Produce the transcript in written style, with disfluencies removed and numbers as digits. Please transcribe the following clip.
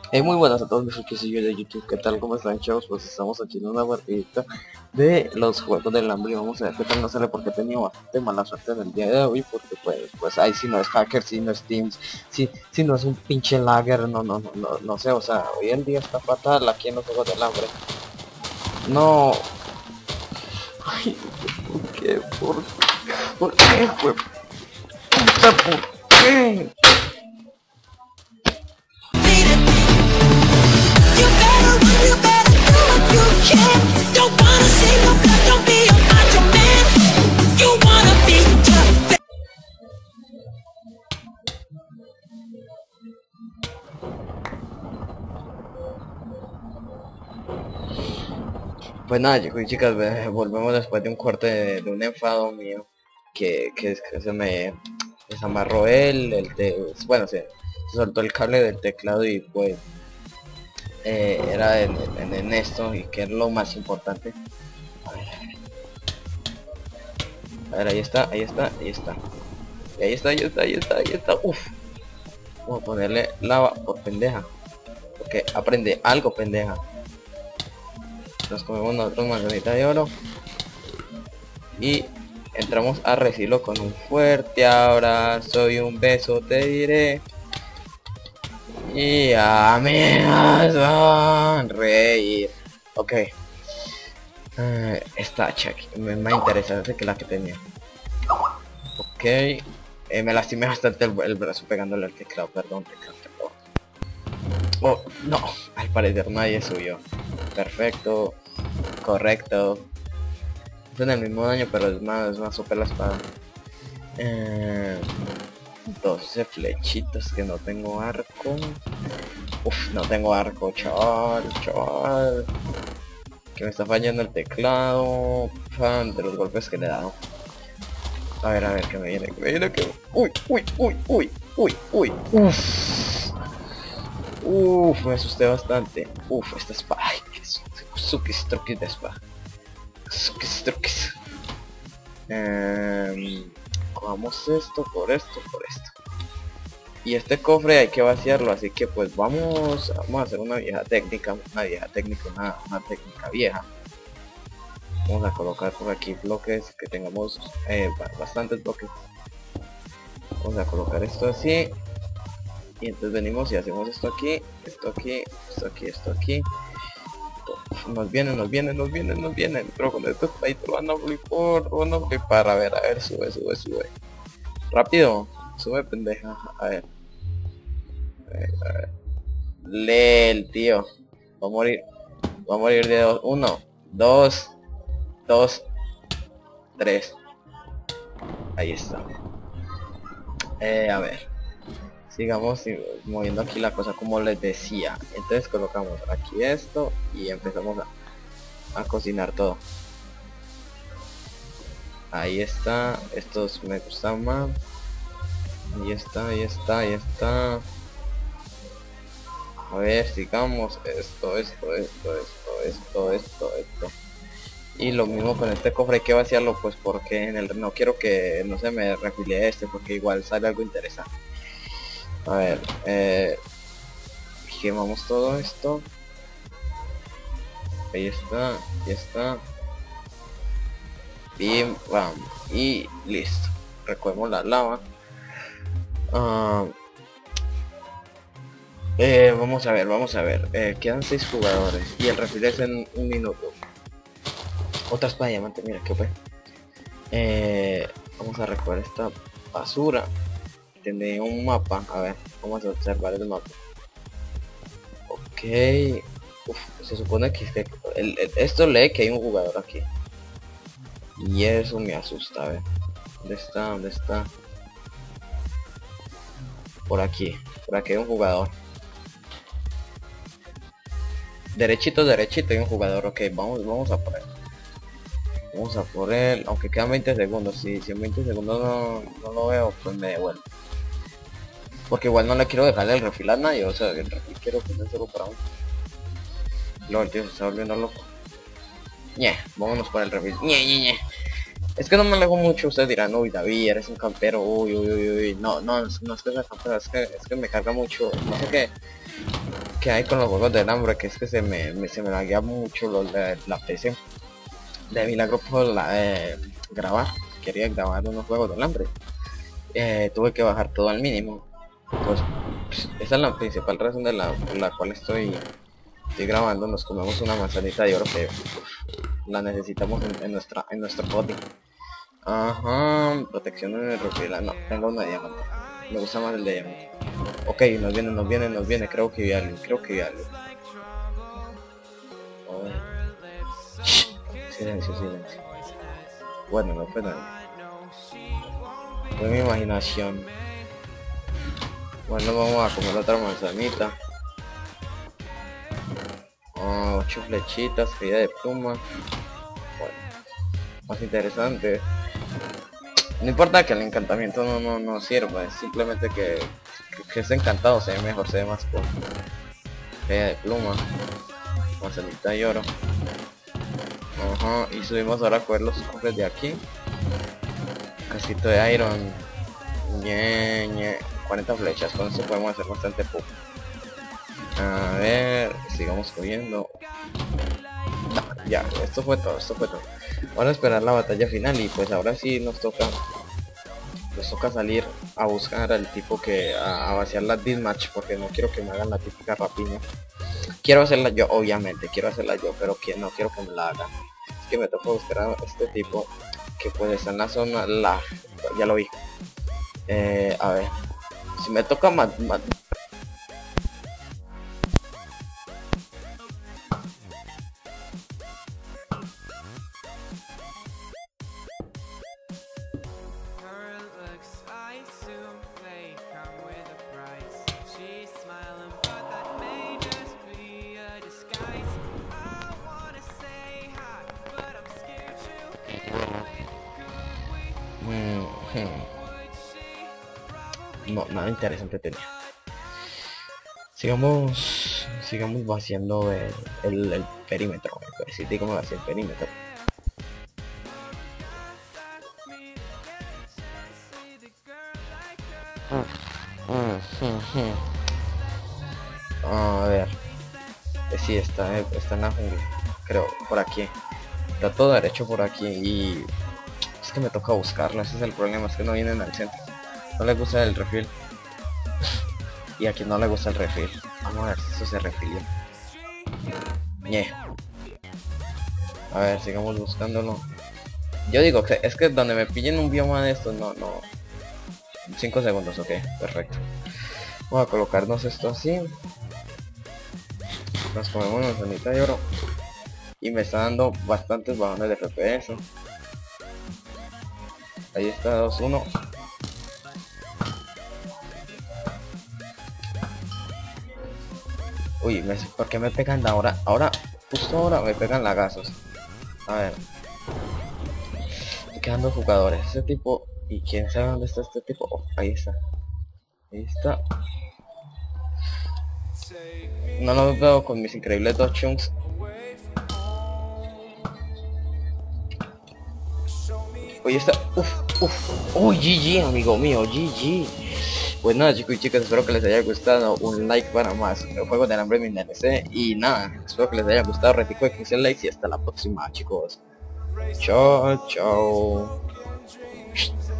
Muy buenas a todos mis friquillos de YouTube, ¿qué tal? ¿Cómo están, chavos? Pues estamos aquí en una partidita de los juegos del hambre y vamos a ver qué tal nos sale porque he tenido bastante mala suerte en el día de hoy porque pues ahí si no es hacker, si no es Teams, si no es un pinche lager, no sé, o sea, hoy en día está fatal aquí en los juegos del hambre. No, ay, ¿por qué? ¿Por qué? ¿Por qué? You better run, you better do what you can. Don't wanna see no blood, don't be a macho man. You wanna be tough. Pues nada, chicos y chicas, volvemos después de un corte de un enfado mío que se me desamarró bueno, se soltó el cable del teclado y pues era en esto y que es lo más importante. A ver, ahí está, ahí está, ahí está. Y ahí está, ahí está, ahí está, ahí está. Uf. Vamos a ponerle lava por pendeja. Porque aprende algo, pendeja. Nos comemos nosotros manzanita de oro. Y entramos a recibirlo con un fuerte abrazo y un beso te diré. Y a mí me sonreír. Ok. Esta check. Me más interesante que la que tenía. Ok. Me lastimé bastante el brazo pegándole al teclado. Perdón, teclado. Oh, no. Al parecer nadie subió. Perfecto. Correcto. Son el mismo daño, pero es más OP la espada. 12 flechitas que no tengo arco. Uf, no tengo arco, chaval. Que me está fallando el teclado. Fan de los golpes que le he dado. A ver, que me viene, Uy. Uf, me asusté bastante. Uf, esta espada. Ay, qué suquis truquis de espada. Suquis truquis. Cogamos esto, por esto. Y este cofre hay que vaciarlo, así que pues vamos a hacer una técnica vieja. Vamos a colocar por aquí bloques que tengamos bastantes bloques. Vamos a colocar esto así. Y entonces venimos y hacemos esto aquí. Nos vienen. Pero con esto ahí te lo van a flipar. A ver, sube. Rápido, sube pendeja. A ver. Lee el tío. Va a morir de 2. 1, 2, 3. Ahí está. A ver. Sigamos moviendo aquí la cosa como les decía. Entonces colocamos aquí esto y empezamos a cocinar todo. Ahí está. Estos me gustan más. Ahí está. A ver, sigamos. Esto. Y lo mismo con este cofre, hay que vaciarlo pues porque no quiero que no se me refile porque igual sale algo interesante. A ver, quemamos todo esto. Ahí está. Bim, bam. Y listo. Recogemos la lava. Vamos a ver. Quedan 6 jugadores y el refil es en 1 minuto. Otra espada de diamante, mira que fue. Vamos a recoger esta basura. Tiene un mapa, a ver, vamos a observar el mapa. Ok. Uf, se supone que esto lee que hay un jugador aquí. Y eso me asusta, a ver. ¿Dónde está? Por aquí hay un jugador. Derechito hay un jugador. Ok, vamos a por él. Aunque quedan 20 segundos. Si en 20 segundos no lo veo, pues me devuelvo. Porque igual no le quiero dejar el refil a nadie, o sea, el refil quiero que sea solo para uno. Lol, tío, se está volviendo loco. Vámonos para el refil. Es que no me alejo mucho, ustedes dirán, uy David, eres un campero, uy. No es que sea campero, es que me carga mucho. No sé que hay con los juegos del hambre, que es que se me laguea mucho la PC. De milagro puedo grabar. Quería grabar unos juegos del hambre. Tuve que bajar todo al mínimo. Pues esa es la principal razón por la cual estoy grabando. Nos comemos una manzanita de oro que la necesitamos en nuestro body. Ajá, protección en el refrigerador. No, tengo una de diamante. Me gusta más el de diamante. Ok, nos viene. Creo que vi algo. A ver. Silencio. Bueno, no fue nada. Fue mi imaginación. Bueno, vamos a comer otra manzanita. 8 flechitas, caída de pluma. Bueno, más interesante. No importa que el encantamiento no sirva, es simplemente que es encantado, se ve mejor, se ve más cool. Caída de pluma, manzanita de oro. Ajá, y subimos ahora a coger los cofres de aquí. Casito de iron. 40 flechas, con eso podemos hacer bastante poco. A ver, sigamos cogiendo. Ya, esto fue todo. Vamos a esperar la batalla final y pues ahora sí nos toca salir a buscar al tipo a vaciar la deathmatch, porque no quiero que me hagan la típica rapiña. Quiero hacerla yo, obviamente, pero que no quiero que me la hagan. Es que me toca buscar a este tipo que pues está en la zona ya lo vi. A ver, si me toca no, nada interesante tenía. Sigamos vaciando el perímetro. Si digo, me vacía el perímetro. A ver, sí, está en la jungla, creo, por aquí. Está todo derecho por aquí y es que me toca buscarlo. Ese es el problema, es que no vienen al centro. No le gusta el refill. Y a quien no le gusta el refill. Vamos a ver si eso se refilió. A ver, sigamos buscándolo. Yo digo que es que donde me pillen un bioma de estos, no. 5 segundos, ok, perfecto. Vamos a colocarnos esto así. Nos comemos una manzanita de oro. Y me está dando bastantes bajones de FPS. Ahí está, 2-1. Uy, ¿por qué me pegan ahora? Justo ahora me pegan lagazos. A ver. Estoy quedando jugadores. Ese tipo... ¿Y quién sabe dónde está este tipo? Oh, ahí está. No lo veo con mis increíbles 2 chunks. Oye, está... Uy, GG, amigo mío, GG. Pues nada, chicos y chicas, espero que les haya gustado. Un like para más. El juego del hambre, mi DLC. Y nada, espero que les haya gustado. Repito, de 15 likes y hasta la próxima, chicos. Chao.